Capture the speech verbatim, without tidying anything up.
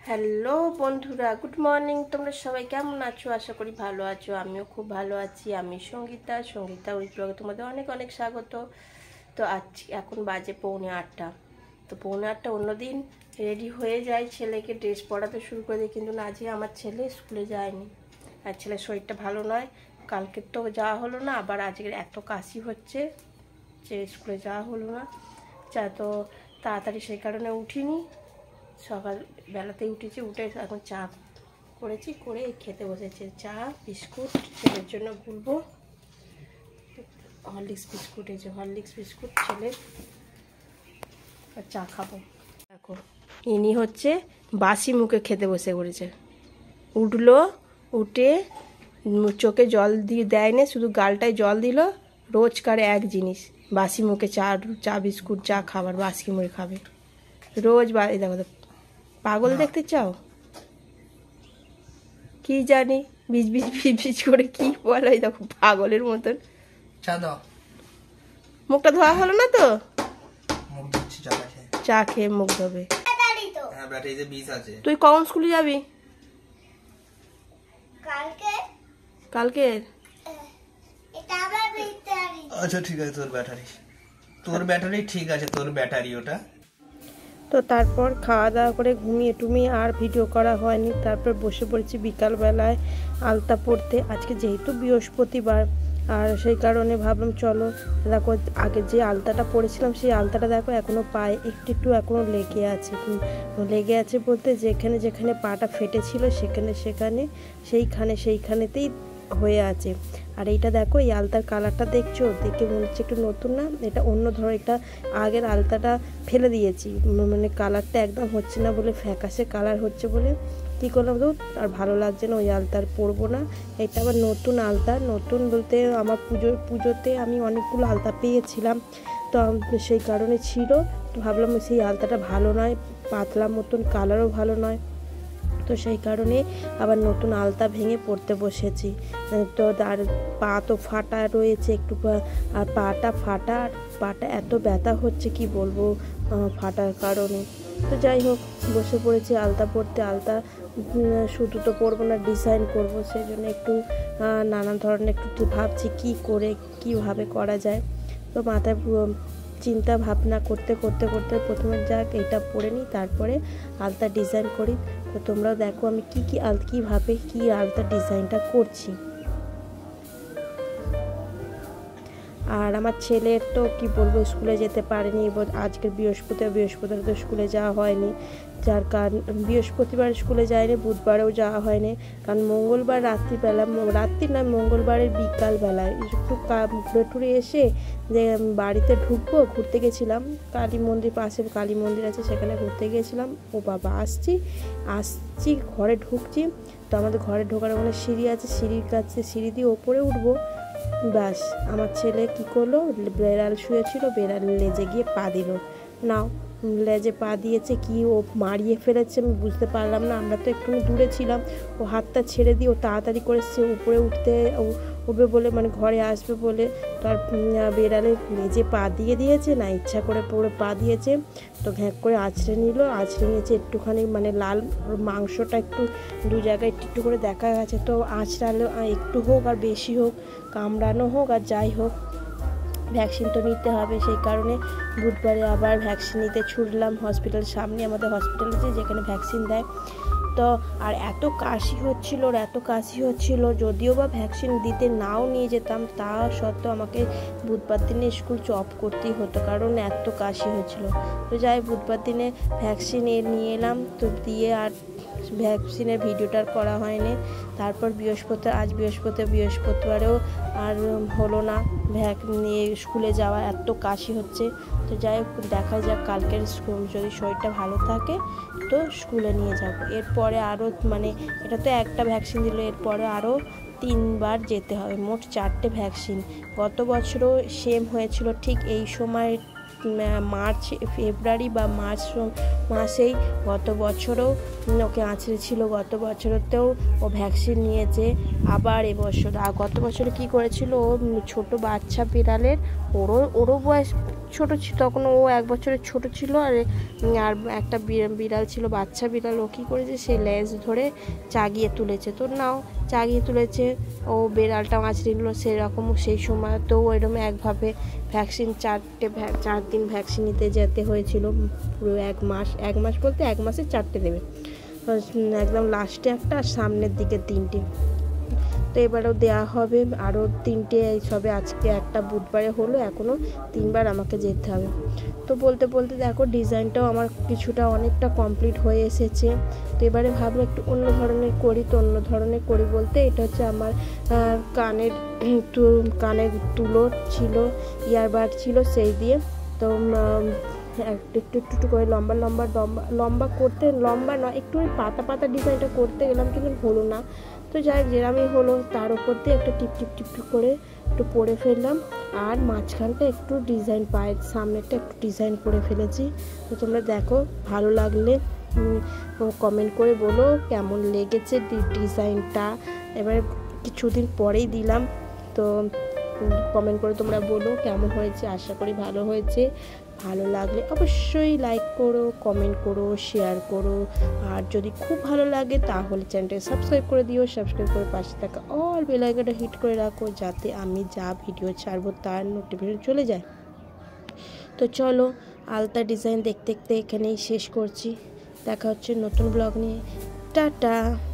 Hello বন্ধুরা, good morning. তোমরা সবাই কেমন আছো? আশা করি ভালো আছো। আমিও খুব ভালো আছি। আমি সঙ্গীতা সঙ্গীতা ওই ব্লগে তোমাদের অনেক অনেক স্বাগত। তো আজ এখন বাজে পৌনে আটটা। তো পৌনে আটটা অন্যদিন রেডি হয়ে যায়, ছেলেকে ড্রেস পরাতে শুরু করে দিই, কিন্তু আজকে আমার ছেলে স্কুলে যায়নি। আর ছেলের শরীরটা ভালো নয়, কালকের তো যাওয়া হলো না, আবার আজকের এত কাশি হচ্ছে যে স্কুলে যাওয়া হলো না। চা তো তাড়াতাড়ি সেই কারণে উঠিনি, সকাল বেলাতেই উঠেছি। উঠে এখন চা করেছি, করে খেতে বসেছে। চা বিস্কুট ছেলের জন্য গুলবো, হরলিক্স বিস্কুট, এই যে হরলিক্স বিস্কুট ছেলের, আর চা খাবো। দেখো ইনি হচ্ছে বাসি মুখে খেতে বসে পড়েছে। উঠলো, উঠে চোখে জল দিয়ে দেয় না, শুধু গালটায় জল দিল। রোজকার এক জিনিস, বাসি মুখে চা চা বিস্কুট চা খাবার, বাসি মুখে খাবে রোজ। দেখো পাগল দেখতে চাও কি জানি, বিজ বিজ বিজ বিজ করে কি বলে, দেখো পাগলের মতন। চা দাও। মুখটা ধোয়া হলো না তো, মুখ ধুচ্ছি চা খেয়ে। চা খেয়ে মুখ ধোবে। হ্যাঁ ব্যাটারিতে বিষ আছে। তুই কখন স্কুলে যাবি? কালকে কালকে এটা আবার ব্যাটারি। আচ্ছা ঠিক আছে, তোর ব্যাটারি তোর ব্যাটারি ঠিক আছে, তোর ব্যাটারি ওটা। তো তারপর খাওয়া দাওয়া করে ঘুমিয়ে টুমিয়ে আর ভিডিও করা হয়নি। তারপর বসে পড়েছি বিকালবেলায় আলতা পড়তে। আজকে যেহেতু বৃহস্পতিবার, আর সেই কারণে ভাবলাম চলো। দেখো আগে যে আলতাটা পরেছিলাম সেই আলতাটা দেখো এখনও পায়ে একটু একটু এখনও লেগে আছে। লেগে আছে বলতে যেখানে যেখানে পাটা ফেটেছিল সেখানে সেখানে সেইখানে সেইখানেতেই হয়ে আছে। আর এইটা দেখো, এই আলতার কালারটা দেখছো, দেখে মনে হচ্ছে একটু নতুন না? এটা অন্য ধরো, এটা আগের আলতাটা ফেলে দিয়েছি, মানে কালারটা একদম হচ্ছে না বলে, ফ্যাকাশে কালার হচ্ছে বলে কী করলাম তো, আর ভালো লাগছে না, ওই আলতার পরবো না। এটা আবার নতুন আলতা, নতুন বলতে আমার পুজোর পুজোতে আমি অনেকগুলো আলতা পেয়েছিলাম, তো সেই কারণে ছিল। তো ভাবলাম সেই আলতাটা ভালো নয়, পাতলা মতন, কালারও ভালো নয়, তো সেই কারণে আবার নতুন আলতা ভেঙে পড়তে বসেছি। তো আর পা তো ফাটা রয়েছে একটু, আর পাটা ফাটা, আর পাটা এত ব্যথা হচ্ছে কি বলবো ফাটার কারণে। তো যাই হোক, বসে পড়েছি আলতা পরতে। আলতা শুধু তো পরবো না, ডিজাইন করব, সেই জন্য একটু নানান ধরনের একটু ভাবছি কি করে কিভাবে করা যায়। তো মাথায় চিন্তা ভাবনা করতে করতে করতে প্রথমে যাক এটা পরে নিই, তারপরে আলতা ডিজাইন করি। তো তোমরাও দেখো আমি কি কি আল কীভাবে কী আলতা ডিজাইনটা করছি। আর আমার ছেলের তো কি বলবো, স্কুলে যেতে পারেনি, আজকের বৃহস্পতিবার বৃহস্পতিবার তো স্কুলে যাওয়া হয়নি, যার কারণ বৃহস্পতিবার স্কুলে যায়নি, বুধবারেও যাওয়া হয়নি, কারণ মঙ্গলবার রাত্রিবেলা, রাত্রি নয় মঙ্গলবারের বিকালবেলায় একটু ঘুরে টুরে এসে যে বাড়িতে ঢুকবো, ঘুরতে গেছিলাম কালী মন্দির, পাশে কালী মন্দির আছে সেখানে ঘুরতে গিয়েছিলাম। ও বাবা, আসছি আসছি ঘরে ঢুকছি, তো আমাদের ঘরে ঢোকার ওখানে সিঁড়ি আছে, সিঁড়ির কাছে সিঁড়ি দিয়ে ওপরে উঠবো, ব্যাস আমার ছেলে কি করলো, বেড়াল শুয়েছিল, বেড়াল লেজে গিয়ে পা দিল। নাও, লেজে পা দিয়েছে, কি ও মারিয়ে ফেলেছে আমি বুঝতে পারলাম না। আমরা তো একটু দূরে ছিলাম, ও হাতটা ছেড়ে দিয়ে ও তাড়াতাড়ি করে সে উপরে উঠতে উঠবে বলে, মানে ঘরে আসবে বলে, তার বেড়ালের লেজে পা দিয়ে দিয়েছে, না ইচ্ছা করে পুরো পা দিয়েছে। তো ঘ্যাঁক করে আছড়ে নিল, আছড়ে নিয়েছে একটুখানি, মানে লাল মাংসটা একটু দু জায়গায় একটু একটু করে দেখা গেছে। তো আছড়ালো, একটু হোক আর বেশি হোক, কামড়ানো হোক আর যাই হোক, ভ্যাকসিন তো নিতে হবে। সেই কারণে বুধবারে আবার ভ্যাকসিন নিতে ছুটলাম হসপিটাল, সামনে আমাদের হসপিটাল আছে যেখানে ভ্যাকসিন দেয়। তো আর এত কাশি হচ্ছিল, আর এত কাশি হচ্ছিল, যদিও বা ভ্যাকসিন দিতে নাও নিয়ে যেতাম, তা সত্ত্বেও আমাকে বুধবার দিনে স্কুল চপ করতেই হতো, কারণ এত কাশি হচ্ছিল। তো যাই বুধবার দিনে ভ্যাকসিন নিয়ে এলাম, তো দিয়ে আর ভ্যাকসিনের ভিডিওটার করা হয়নি। তারপর বৃহস্পতিবার, আজ বৃহস্পতি বৃহস্পতিবারেও আর হলো না ভ্যাক নিয়ে স্কুলে যাওয়া, এত কাশি হচ্ছে। তো যাই হোক, দেখা যাক কালকের স্কুল যদি শরীরটা ভালো থাকে তো স্কুলে নিয়ে যাব। এরপরে আরও, মানে এটা তো একটা ভ্যাকসিন দিল, এরপরে আরও তিনবার যেতে হবে, মোট চারটে ভ্যাকসিন। গত বছরও সেম হয়েছিল, ঠিক এই সময় মার্চ ফেব্রুয়ারি বা মার্চ মাসেই গত বছরও ওকে আঁচড়ে ছিল, গত বছরতেও ও ভ্যাকসিন নিয়েছে। আবার এবছর আর গত বছরে কী করেছিল, ও ছোটো বাচ্চা বিড়ালের ওরও ওরও বয়স ছোটো ছিল, তখন ও এক বছরের ছোটো ছিল, আর আর একটা বিড়াল ছিল বাচ্চা বিড়াল, ও কী করেছে সে লেজ ধরে চাগিয়ে তুলেছে। তো নাও চাগিয়ে তুলেছে, ও বিড়ালটাও আঁচড়ে নিল। সেরকম সেই সময় তো এরকম একভাবে ভ্যাকসিন চারটে চার দিন ভ্যাকসিন নিতে যেতে হয়েছিল, পুরো এক মাস এক মাস বলতে এক মাসে চারটে দেবে, একদম লাস্টে একটা আর সামনের দিকে তিনটে। তো এবারেও দেওয়া হবে আরও তিনটে, এই সবে আজকে একটা বুধবারে হলো, এখনও তিনবার আমাকে যেতে হবে। তো বলতে বলতে দেখো ডিজাইনটাও আমার কিছুটা অনেকটা কমপ্লিট হয়ে এসেছে। তো এবারে ভাবলাম একটু অন্য ধরনের করি। তো অন্য ধরনের করি বলতে এটা হচ্ছে আমার কানের কানের তুলো ছিল, ইয়ারবাড ছিল, সেই দিয়ে তো একটু একটু একটু করে লম্বা লম্বা লম্বা লম্বা করতে লম্বা নয় একটু ওই পাতা পাতা ডিজাইনটা করতে গেলাম, কিন্তু হলো না। তো যাই যেরামই হলো তার উপর দিয়ে একটা টিপ টিপ টিপ টিপ করে একটু পরে ফেললাম, আর মাঝখানটা একটু ডিজাইন পায়ের সামনেটা একটু ডিজাইন করে ফেলেছি। তো তোমরা দেখো, ভালো লাগলে কমেন্ট করে বলো কেমন লেগেছে ডিজাইনটা। এবার কিছুদিন পরেই দিলাম, তো কমেন্ট করে তোমরা বলো কেমন হয়েছে। আশা করি ভালো হয়েছে। ভালো লাগলে অবশ্যই লাইক করো, কমেন্ট করো, শেয়ার করো, আর যদি খুব ভালো লাগে তাহলে চ্যানেলটা সাবস্ক্রাইব করে দিও। সাবস্ক্রাইব করে পাশে থাকা অল বেল আইকনটা হিট করে রাখো, যাতে আমি যা ভিডিও ছাড়বো তার নোটিফিকেশন চলে যায়। তো চলো আলতা ডিজাইন দেখতে দেখতে এখানেই শেষ করছি। দেখা হচ্ছে নতুন ব্লগ নিয়ে। টাটা।